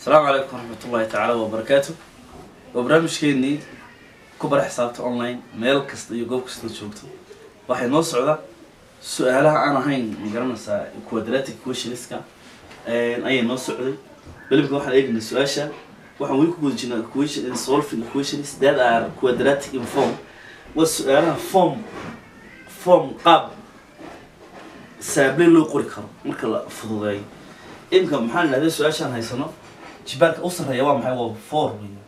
السلام عليكم ورحمة الله تعالى وبركاته. وبرنامج كيني كبر حسابته أونلاين ميل كست يجوب كست شوكته. واحد نص عدا سؤالها أنا هين مقارنة سا quadratic questions كا أي نص عدا بلبك واحد أيق السؤال شا واحد ويكون جينا question solving questions that are quadratic in form والسؤالها form قاب سابلين لو قري كرو مركلا فضوضي إمكان محل هذا السؤال شان هاي سنة جبالك أصر يوام حيوان فور ويا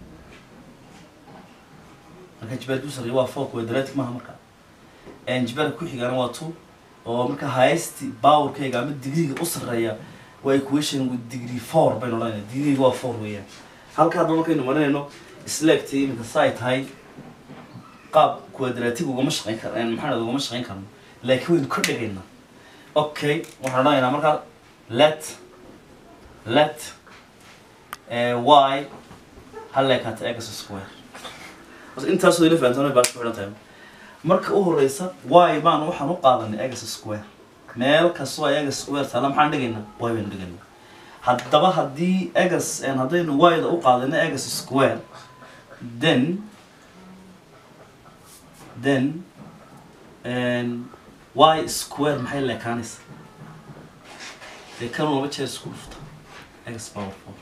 لكن جبالك أصر يوام فور quadratic ما همركا إن جبالك كل حاجة أنا واتو ومركا هايست باور كي قام degree أصر يا وإيكويشن والdegree فور بينه لنا degree هو فور ويا هل كان هذا ممكن نمرنا إنه select من السايت هاي قاب quadratic وقمش غين كر يعني محل وقمش غين كر لكن وين كل جينا أوكي وحنا هنا مركا let y هلا كانت x square بس أنت أصلا اللي فهمتني بعد شوية تايم مرك رئيسة y بان وحنا قاعدين x square مال كسوة x square تلا محن دقينا y بين دقينا حتى بقى هدي x إن هدين y ده قاعدين x square then y square محل كانس كانوا بتشيل سكول x power 4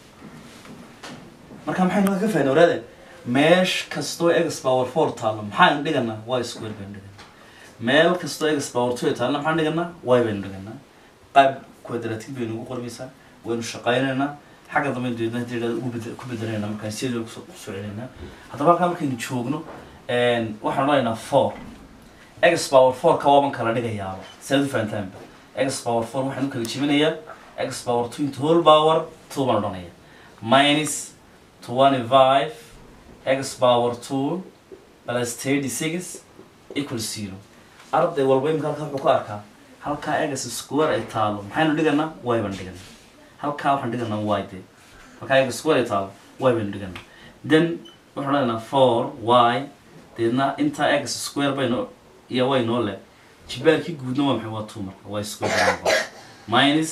marka maxay noo ka fahmay waraade meesh kasto x power 4 taalo maxaan dhigana y square baan dhigana meel kasto x power 2 taalo maxaan dhigana y baan dhigana qayb quadratic baan ugu qormaysaa waynu shaqaynayna xagga dambe deedna ku bedelayna marka sidoo ku soo celinayna hadaba markaynu joogno waxaan leenahay 4 x power 4 ka waaban kala dhigayaa sidoo faantaan x power 4 waxaan kala jibinayaa x power 2 into whole power 2 baan odhanaya minus 25 x power 2 plus 36 equals 0 arday walba imka halka wuxuu ku arkaa halka x square ay taalo maxaynu dhiganaa y baan dhiganaa halka waxaan dhiganaa y de halka x square ay taalo y baan dhiganaa then waxaan leenahay 4y deedna inta x square bayno iyo y noo leh jibaalkii guudna waa maxay waa 2 marka y square minus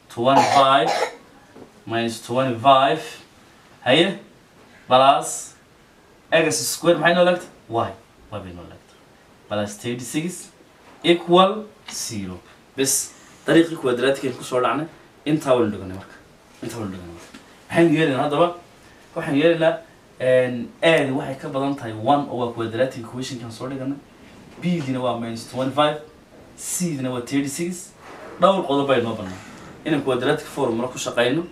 25 هي plus x square maxay noo lagta y bay noo lagta plus 36 equal 0 bas طريقي quadratic ku soo dhacnay inta wal dhiganay marka waxaan yeelanaa hadaba waxaan yeelanaa a waxay ka badan tahay 1 oo quadratic equation kan soo dhiganay b dina waa -25 c dina waa 36 dhowr qodob ay noo banaan in quadratic formula ku shaqeyno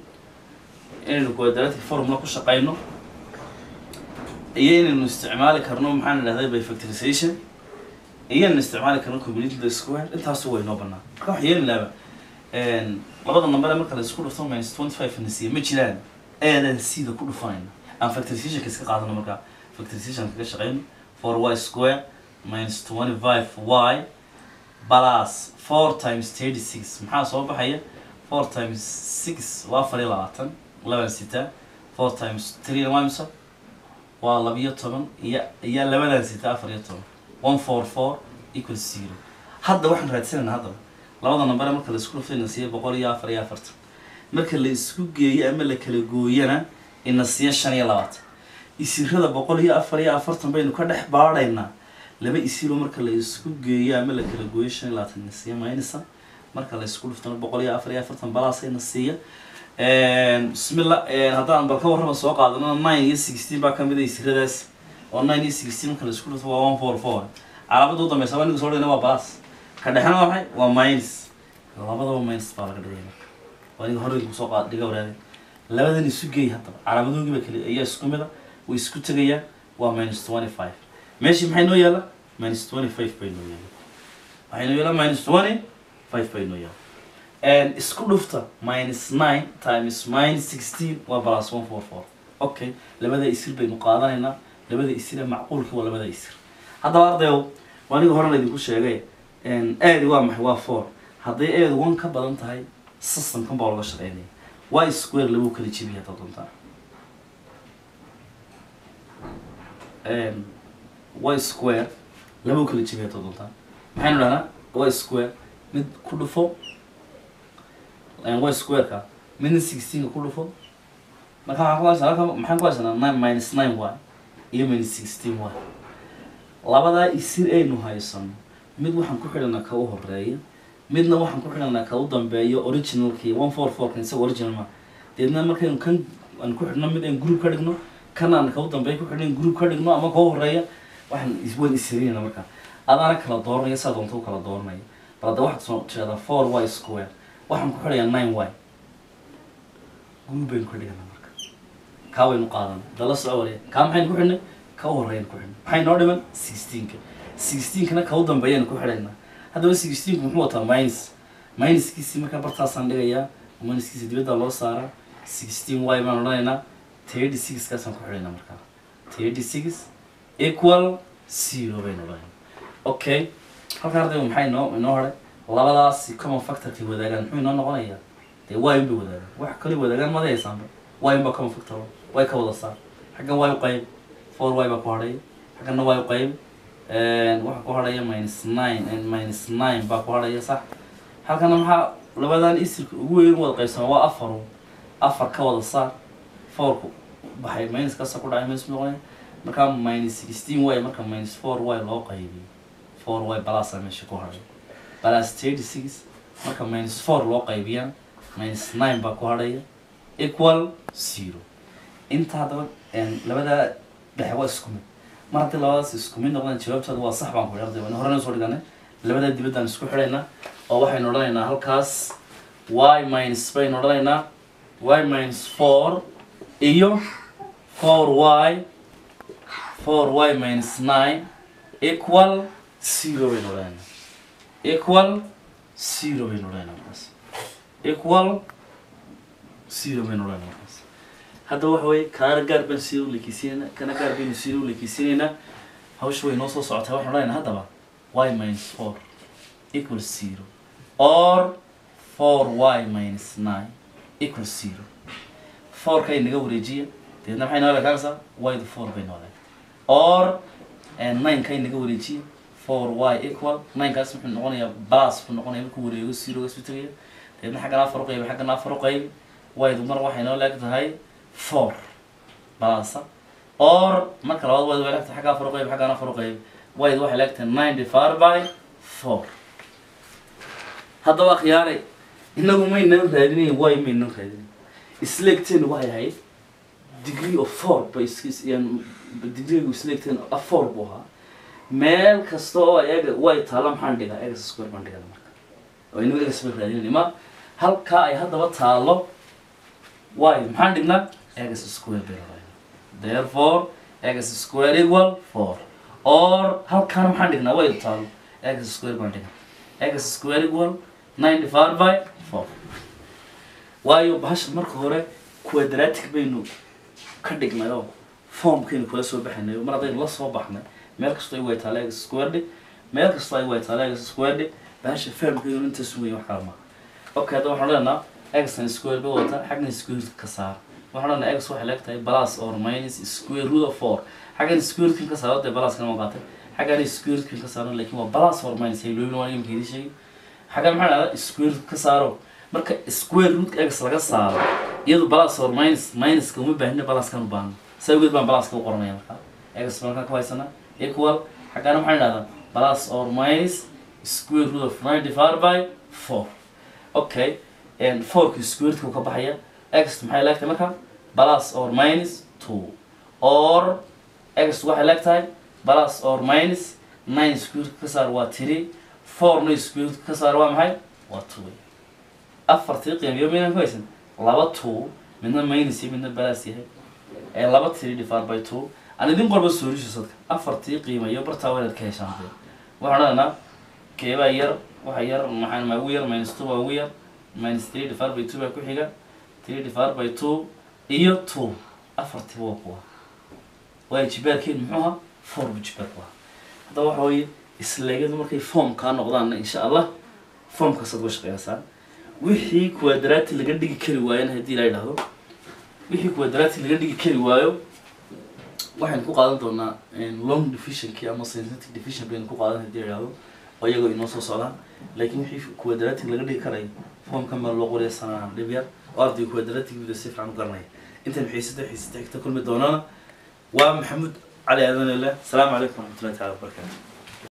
iyo inaynu isticmaali karno maxaan idhahday by factorization iyo inaynu isticmaali karno combinated square intaas way noo banaan marka wax yeelinaaba labada number marka la isku dhufto -25 nasiya ma jiraan aadan sida ku dhufanayna aan factorization ka iska qaadano marka factorization ka shaqeyno 4y square -25y plus 4 times 36 maxaa soo baxaya 4 times 6 waa 24 لبن ستة 4 times 3 وامسة والله 110 يا لبن ستة 144 equals 0 هذا واحد راتسنا هذا لو هذا نمبر مركز السكول في النسية بقول يا فرت مركز السكول جي أمل لك الجوينا النسية الشنية لوات يصير هذا بقول يا فرت بينه كده حبارينا لما يصيروا مركز السكول جي أمل لك الجويشن لات النسية ما ينسى مركز السكول في بقول يا فرت بلاص النسية بسم الله هذا أنا بكور رمى سواق هذا أنا 9 بقى كم بدي يصير هذا أو 9 كل سكول هو 144 على بدو طمي سواني قصور لنا وباص كده هنا واحد وماينس الله بدو ماينس فارق كده واني هوري سواق دقة ولا لا بدنا نسوقي حتى على بدو جيب كله أي سكول ماذا ويسكول تجيه وماينس 25 ماشي محينو يلا ماينس 25 بينو يلا محينو يلا ماينس 25 بينو يلا and school after -9 times -16 وبلاس 144 اوكي لماذا يصير بمقارنه لماذا يصير معقول كي ولا لماذا يصير هذا ardayو waaniga horena idinku sheegay aad waa maxay waa 4 haday aad 1 ka badan tahay system kan baa laga shaqeynay y square lagu kala jibiyo doonta y square lagu kala jibiyo doonta maxaynu dhahnaa y square mid ku dhufo y square ka من 16 كله فوق marka maxaan ku haysanaa 9 minus 9y iyo minus 16y labadaa isir aynu haysano mid waxaan ku xidhanaa ka u horeeya midna waxaan ku xidhanaa ka u dambeeyo originalkii 144 kan isaga original ma deedna markaynu kan aan ku xidhno mid aan group ka dhigno kan aan ka u dambeeyo ku xidhnayn group ka dhigno ama ka u horeeya waxaan isweyn isirina marka adaana kala dooranaya saa doonta u kala dooranaya bal hadda waxaad soo jeedaa 4y square waxaan ku xidhayaa 9y group baynu ka dhiganaa marka kaa waynu qaadan dala soco waliya kaa maxaynu ku xidhnay ka u horeeyaan ku xidhnay maxay noo dhiman 16ka 16kana ka u dambeeyaan ku xidhaynaa haddaba 16ku muxuu wataa minuskiisii markaa bartaasaan dhigayaa minuskiisa dibadda loo saaraa 16y baan odhanaynaa 36 kaasaan ku xidhaynaa markaa 36 equal 0 baynu odhanaynaa okay halkaan ardaygu maxay inoo haray labadaasi common factorkay wadaagaan muxuu inoo noqonayaa dee y unbay wadaagaan wax kale wadaagaan mada haysaanba y unbaa common factor way ka wada saar xaggan y u qayb 4y baa ku hadhaya xagganna y u qayb waxa ku hadhaya minus 9 and minus 9 baa ku hadhaya sax halkana maxaa labadan isirka ugu weyn wada qaybsama waa afar ka wada saar 4ku baxay minus kaasa ku dhacay minus noqonaya markaa minus 16y marka minus 4y loo qaybiyo 4y balasa meesha ku hadhay balas 36 marka minus 4 loo qaybiyaan minus 9 baa ku hadhaya equal 0 inta haddaba labada dhexe waa isku mid mar haddii labadaas isku mid noqdaan jawaabtooda waa sax baan ku idhi ardayba horena soo dhiganay labada dibaddaan isku xidhaynaa oo waxaynu odhanaynaa halkaas y minus baynu odhanaynaa y minus 4 iyo 4y minus 9 equal 0 baynu odhanaynaa equal 0 baynu odhanaynaa markaas equal 0 baynu odhanaynaa markaas hadda waxa weeye kaana gaar baan sida u leekeysiinaynaa kana gaar baynu sida u leekeysiinaynaa hawsha way noo soo socotaa waxaan odhanaynaa haddaba y minus 4 equal 0 or 4y minus 9 equal 0 4ka inaga wareejiya deedna maxay noo leekaanaysaa y the 4 bay noo leeg or 9ka inaga wareejiya 4y equal 9kaas wuxuu noqonayaa plus wuxuu noqonayaa markuu wareego 0 ga soo tagaya deedna xaggan 4 u qaybi xaggan 4 u qaybi y-du mar waxay noo leeg tahay 4 balasa or marka labaad way leeg tahay xagga 4 u qaybi xaggan 4 u qaybi y-du waxay leeg tahay 9 divided by 4 haddaba khiyaaray inagu maynan raadinayn y maynan raadinayn isleegteen waxay ahayd degree of 4 by degree isleegteen 4 buu ahaa meel kasta oo ayaga way taalo maxaan dhigaa x square baan dhigaa marka oo inagu x bay raadinayn ma halka ay haddaba taalo y maxaan dhignaa x square bay raadinayn therefore x square equal 4 or halkaan maxaan dhignaa way taalo x square baan dhigaa x square equal 9 divided by 4 waayo bahasha marka hore quadratic baynu ka dhignayo formkaynu kula soo baxaynayo mar haddaynu la soo baxnay meel kastoo ay waytaale x squared meel kastoo ay waytaale x squared bahasha formkaynu intaas weyn wax kala ma okay hadda waxaan leenahay x squared bay wata xaggan square ka saar waxaan leenahay x waxay leegtahay plus or minus square root of 4 xaggan square ka saaro de plus kana qaatay xaggan square ka saaro laakiin waa plus or minus ay looyeen waa imkii sheegay xaggan maxaa dhahdaa square ka saaro marka square root x laga saaro iyadu plus or minus ka uma baahna plus kan u baahan sababta baan plus ka u qoranaya marka x marka ku haysana equal xaggan maxaa dhahdaa plus or minus square root of 9 divided by 4 okay and 4 ki square root ka baxaya x maxay leegtahay marka plus or minus 2 or x waxay leegtahay plus or minus 9 square root ka saar waa 3 4 no square root ka saar waa maxay waa 2 afartii qiimo meelan ku haysan laba 2 midna minus midna plus yahay ee laba 3 divided by 2 aan idin qorba solution sadka afartii qiimo iyo barta wanaad ka heshaan waxaan leenahay keeba yar waxa yar maxaan ma ugu yar minus 2 waa ugu yar minus 3 divided by 2 baa ku xiga 3 divided by 2 iyo 2 afartii waa kuwa way jibaarkeen muxuu ahaa 4 bu jibaar waa hadda waxa weeye isleegadu markay form ka noqdaan insha Allah form ka sad shaqeeyaan wixii quadratic laga dhigi kari waayeen hadii la yiraahdo wixii quadratic laga dhigi kari waayo waxaan ku qaadan doonaa long division ki ama synthetic division baan ku qaadan hadii la yiraahdo oo iyagu inoo soo socdaan laakiin wixii quadratic laga dhigi karay form ka ma loo qoraysanaa dhib yar oo ardaygu quadratic bida si fiican u garanay انت حيسته كل مدونانا ومحمود علي أذن الله. السلام عليكم ورحمة الله تعالى وبركاته.